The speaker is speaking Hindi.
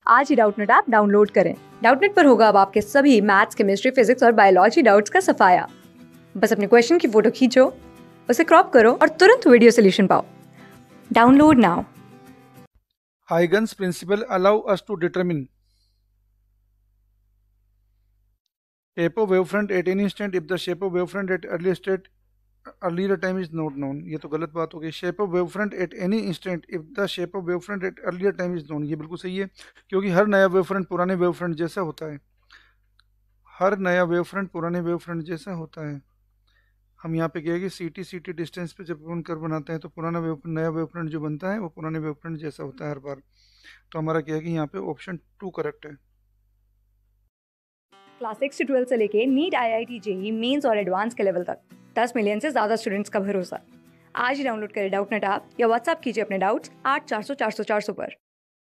आज ही डाउटनेट ऐप डाउनलोड करें। डाउटनेट पर होगा अब आपके सभी मैथ्स, केमिस्ट्री, फिजिक्स और बायोलॉजी डाउट्स का सफाया। बस अपने क्वेश्चन की फोटो खींचो, उसे क्रॉप करो और तुरंत वीडियो सोल्यूशन पाओ। Download now. Huygens principle allow us to determine shape of wavefront at any instant if the shape of wavefront at earlier time is not known। ये तो गलत बात हो गई। shape of wavefront at any instant if the shape of wavefront at earlier time is known, ये बिल्कुल सही है, क्योंकि हर नया वेवफ्रंट पुराने वेवफ्रंट जैसा होता है। हर नया वेवफ्रंट पुराने वेवफ्रंट जैसा होता है। हम यहाँ पे क्या है कि सी टी डिस्टेंस पे जब अपन कर्व बनाते हैं तो पुराना नया वेवफ्रंट जो बनता है वो पुराने वेवफ्रंट जैसा होता है हर बार। तो हमारा क्या है कि यहाँ पे ऑप्शन 2 करेक्ट है। क्लास 6 से 12 से लेके नीट, IIT, जेईई मेंस और एडवांस के लेवल तक 10 मिलियन से ज्यादा स्टूडेंट्स का भरोसा। आज ही डाउनलोड करें डाउटनेट ऐप या व्हाट्सएप कीजिए अपने डाउट्स 8400 400 400 पर।